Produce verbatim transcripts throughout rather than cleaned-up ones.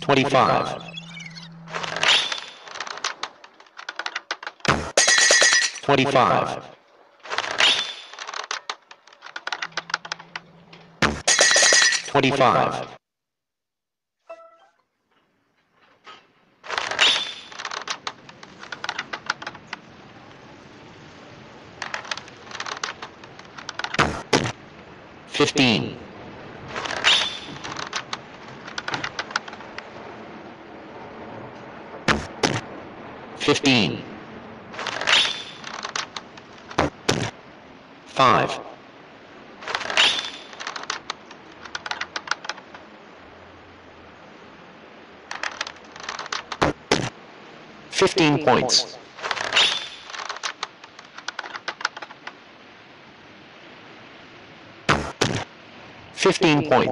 twenty-five, twenty-five, twenty-five, fifteen, fifteen, five, fifteen points, fifteen points,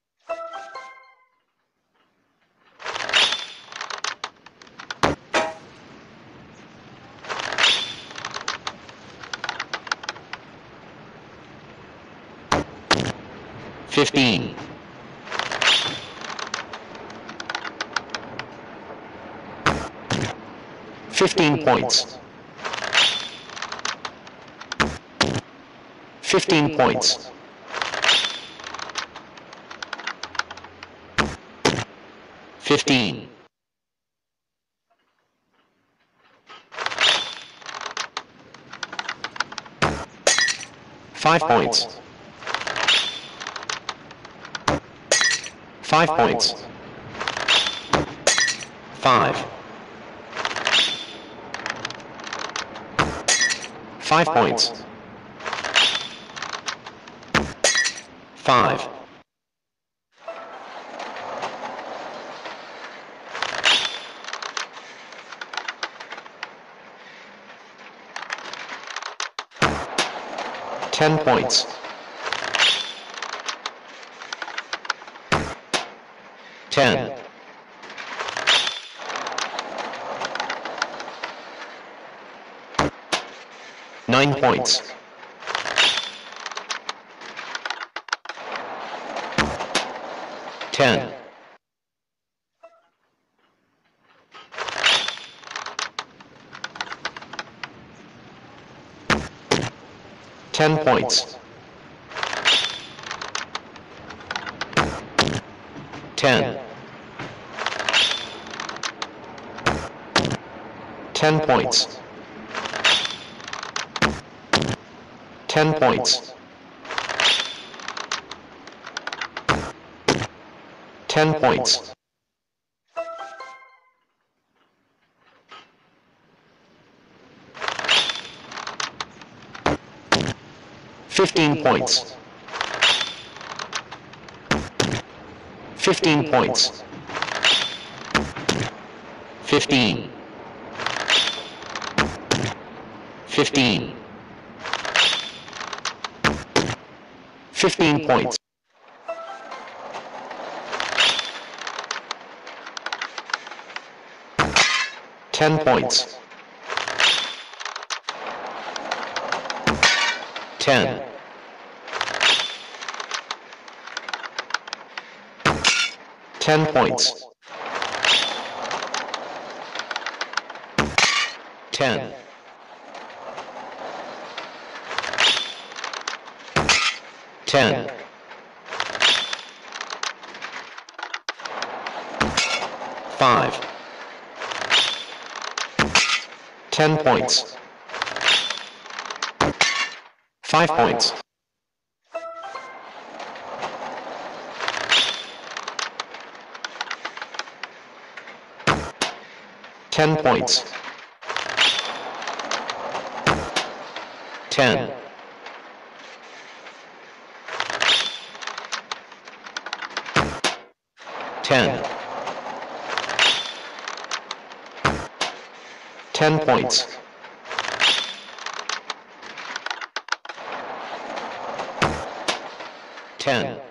fifteen, fifteen points, fifteen points, fifteen, five points, five points, five, five points, five, ten points, ten, nine points, ten, ten points, ten, ten points, ten points, ten points, fifteen points, fifteen points, fifteen, fifteen, fifteen points, ten points, ten, ten points, ten, ten, five, ten points, five points, ten points, ten, ten, ten points, ten.